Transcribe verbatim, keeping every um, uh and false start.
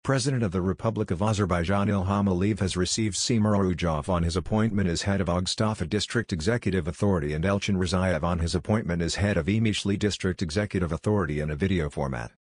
President of the Republic of Azerbaijan Ilham Aliyev has received Seymur Orujov on his appointment as head of Aghstafa District Executive Authority and Elchin Rzayev on his appointment as head of Imishli District Executive Authority in a video format.